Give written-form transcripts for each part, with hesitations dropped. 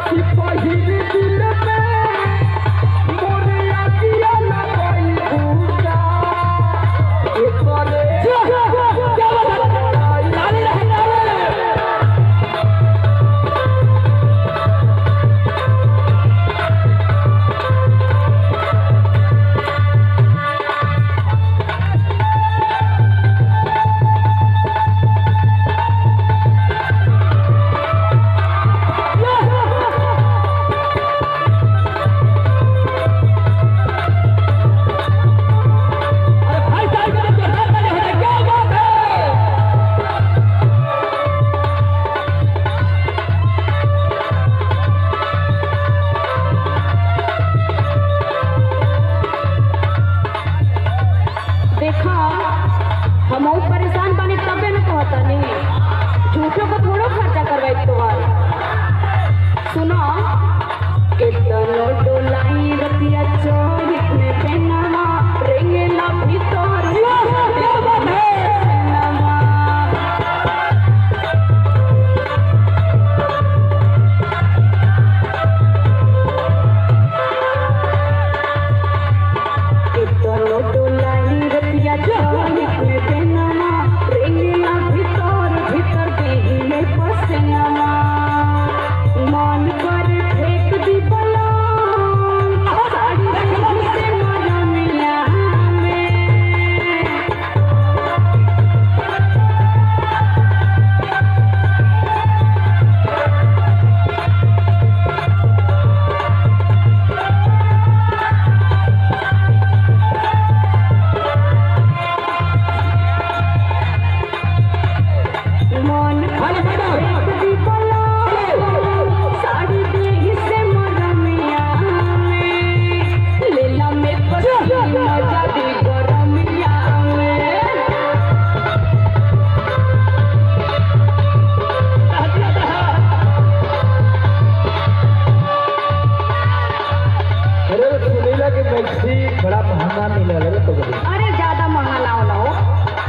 बड़ा महंगा मिला लगे तो अरे ज्यादा महंगा ना होला हो।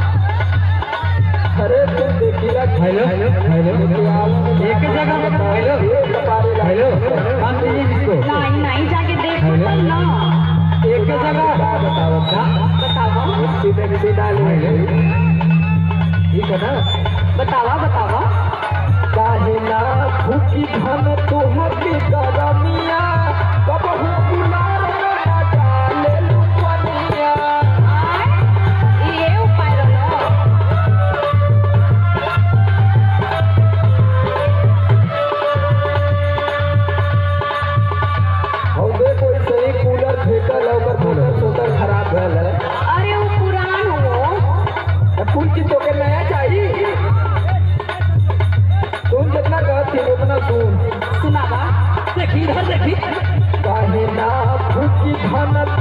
अरे तुम देखिएगा हेलो हेलो एक जगह हेलो हेलो हम इसको नहीं नहीं जाके देखो ना एक जगह बताओ बताओ सीधे डाल ठीक है ना बतावा बतावा काहे ना फूकी धन तोहर के करमिया कबहू बुलार ना डाले लुपनिया ये उपाय रहो हो दे कोई सही कूलर फेंकल ओकर मोटर सोटर खराब भेल है। अरे वो पुरान हो फूल की तो के नया चाहिए तुम जितना कहती उतना सुन सुनावा देखी काहे ना फूकी धन